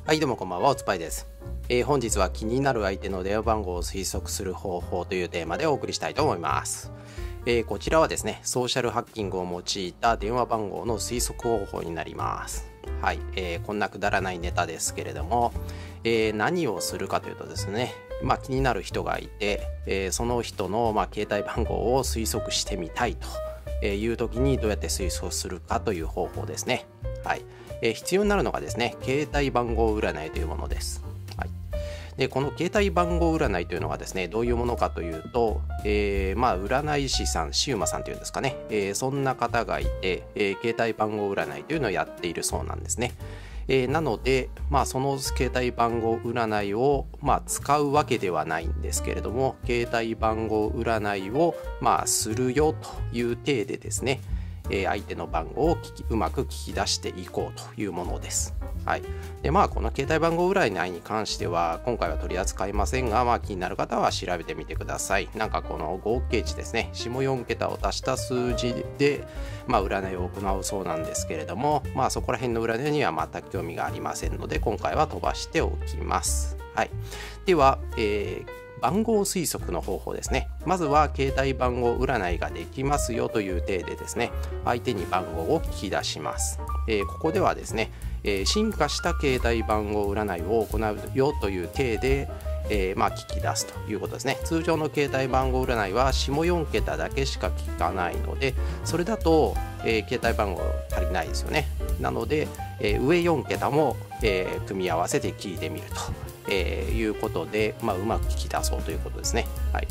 はい、どうもこんばんは、おつぱいです。本日は気になる相手の電話番号を推測する方法というテーマでお送りしたいと思います。こちらはですね、ソーシャルハッキングを用いた電話番号の推測方法になります。はい、こんなくだらないネタですけれども、何をするかというとですね、気になる人がいて、その人の携帯番号を推測してみたいという時にどうやって推測するかという方法ですね。はい。必要になるのがですね、携帯番号占いというものです。はい、でこの携帯番号占いというのがですね、どういうものかというと、占い師さん、シウマさんというんですかね、そんな方がいて、携帯番号占いというのをやっているそうなんですね。なので、その携帯番号占いを、使うわけではないんですけれども、携帯番号占いを、するよという体でですね、相手の番号をうまく聞き出していこうというものです。はい、でこの携帯番号占いに関しては今回は取り扱いませんが、気になる方は調べてみてください。この合計値ですね、下4桁を足した数字で、占いを行うそうなんですけれども、そこら辺の占いには全く興味がありませんので今回は飛ばしておきます。はい、では、番号推測の方法ですね。まずは携帯番号占いができますよという体でですね、相手に番号を聞き出します。ここではですね、進化した携帯番号占いを行うよという体で、聞き出すということですね。通常の携帯番号占いは下4桁だけしか聞かないので、それだと、携帯番号足りないですよね。なので、上4桁も、組み合わせて聞いてみるということで、うまく聞き出そうということですね。はい、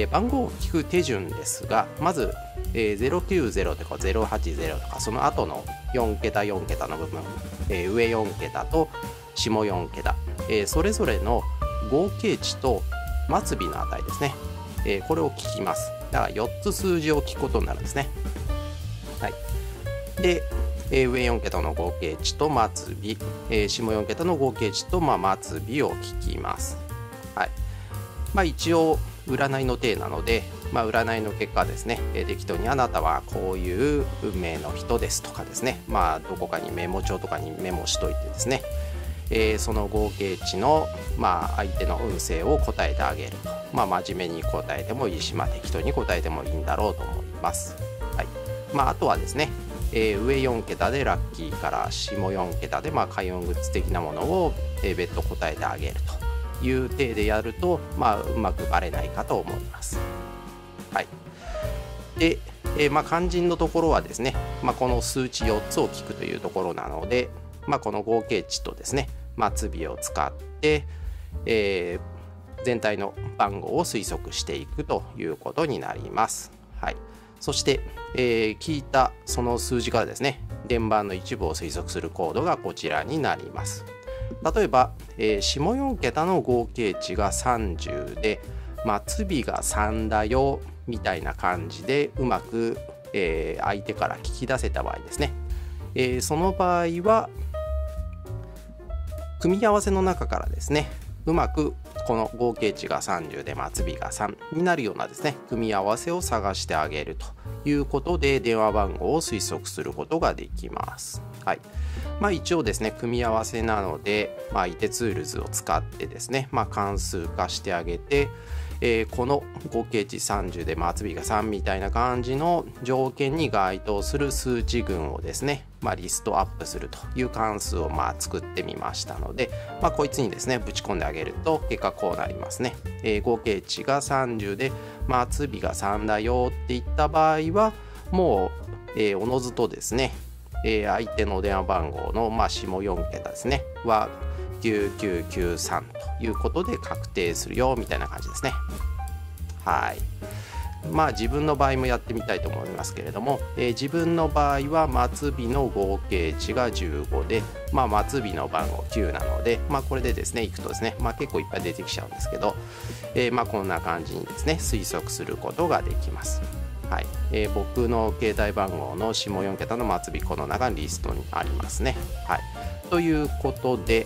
番号を聞く手順ですが、まず、090とか080とかその後の4桁4桁の部分、上4桁と下4桁、それぞれの合計値と末尾の値ですね、これを聞きます。だから4つ数字を聞くことになるんですね。はい、で上4桁の合計値と末尾、下4桁の合計値と末尾を聞きます。はい、一応占いの体なので、占いの結果ですね、適当にあなたはこういう運命の人ですとかですね、どこかにメモ帳とかにメモしといてですね、その合計値の、相手の運勢を答えてあげると。真面目に答えてもいいし、適当に答えてもいいんだろうと思います。はい、あとはですね、上4桁でラッキーから下4桁で開運グッズ的なものを別途答えてあげるという体でやると、うまくバレないかと思います。はい、で、肝心のところはですね、この数値4つを聞くというところなので、この合計値とですね、末尾を使って、全体の番号を推測していくということになります。はい、そして、聞いたその数字からですね、連番の一部を推測するコードがこちらになります。例えば、下4桁の合計値が30で末尾が3だよみたいな感じでうまく、相手から聞き出せた場合ですね、その場合は組み合わせの中からですね、うまくこの合計値が30で末尾が3になるようなですね、組み合わせを探してあげるということで電話番号を推測することができます。はい、一応ですね、組み合わせなので、相手ツールズを使ってですね、関数化してあげて、この合計値30で末尾が3みたいな感じの条件に該当する数値群をですね、リストアップするという関数を作ってみましたので、こいつにですねぶち込んであげると結果こうなりますね。合計値が30で末尾が3だよっていった場合はもう、おのずとですね、相手の電話番号の、下4桁ですねは9993ということで確定するよみたいな感じですね。はい、自分の場合もやってみたいと思いますけれども、自分の場合は末尾の合計値が15で、末尾の番号9なので、これでですねいくとですね、結構いっぱい出てきちゃうんですけど、こんな感じにですね推測することができます。はい、僕の携帯番号の下4桁の末尾この中にリストにありますね。はい、ということで、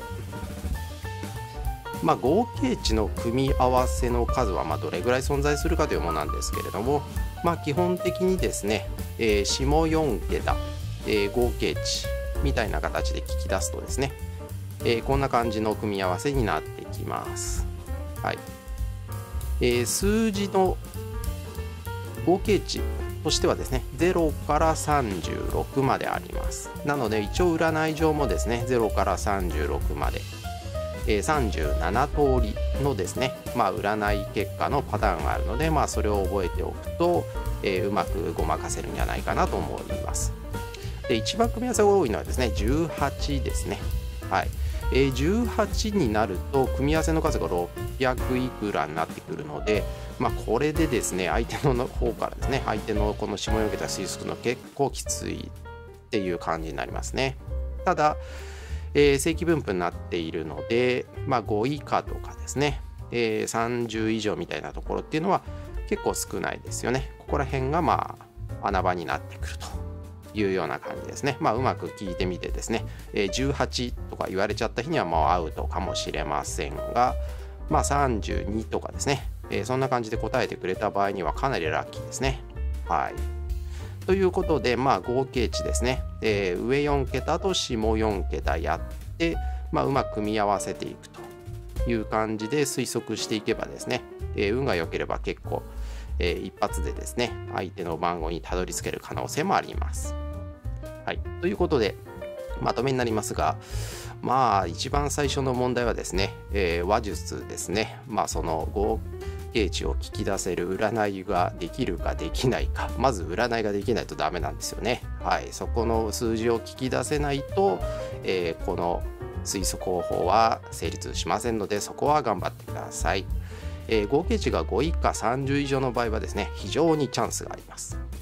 合計値の組み合わせの数はどれぐらい存在するかというものなんですけれども、基本的にですね、下4桁、合計値みたいな形で聞き出すとですね、 こんな感じの組み合わせになってきます。はい。数字の合計値としてはですね、0から36まであります。なので一応占い上もですね、0から36まで、37通りのですね、占い結果のパターンがあるので、それを覚えておくと、うまくごまかせるんじゃないかなと思います。で、一番組み合わせが多いのはですね、18ですね。はい。18になると組み合わせの数が600いくらになってくるので、これでですね、相手の方からですね、相手のこの下4桁推測の結構きついっていう感じになりますね。ただ、正規分布になっているので、5以下とかですね、30以上みたいなところっていうのは結構少ないですよね。ここら辺が穴場になってくるというような感じですね。うまく聞いてみてですね、18とか言われちゃった日にはもうアウトかもしれませんが、32とかですね、そんな感じで答えてくれた場合にはかなりラッキーですね。はい。ということで、合計値ですね、上4桁と下4桁やって、うまく組み合わせていくという感じで推測していけばですね、運が良ければ結構、一発でですね、相手の番号にたどり着ける可能性もあります。はい、ということで、まとめになりますが、一番最初の問題はですね、話術ですね、その合計値を聞き出せる占いができるかできないか、まず占いができないとダメなんですよね。はい、そこの数字を聞き出せないと、この推測方法は成立しませんので、そこは頑張ってください。合計値が5以下30以上の場合はですね、非常にチャンスがあります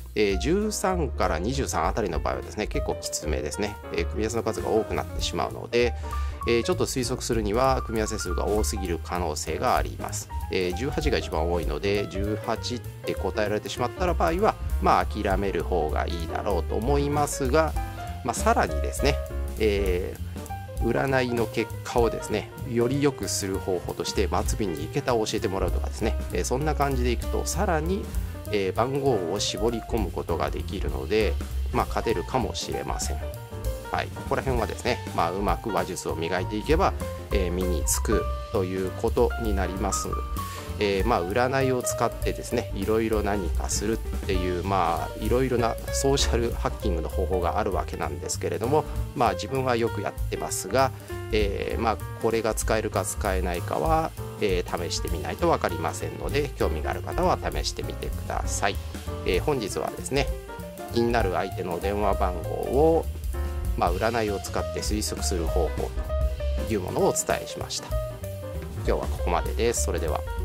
。13から23あたりの場合はですね、結構きつめですね、組み合わせの数が多くなってしまうので、ちょっと推測するには組み合わせ数が多すぎる可能性があります。18が一番多いので、18って答えられてしまったら場合は、諦める方がいいだろうと思いますが、さらにですね、占いの結果をですね、より良くする方法として末尾に行けたを教えてもらうとかですね、そんな感じでいくとさらに番号を絞り込むことができるので、勝てるかもしれません。はい、ここら辺はですね、うまく話術を磨いていけば、身につくということになります。占いを使ってですね、いろいろ何かするっていう、いろいろなソーシャルハッキングの方法があるわけなんですけれども、自分はよくやってますが、これが使えるか使えないかは、試してみないと分かりませんので、興味がある方は試してみてください。本日はですね、気になる相手の電話番号を、占いを使って推測する方法というものをお伝えしました。今日はここまでです。それでは。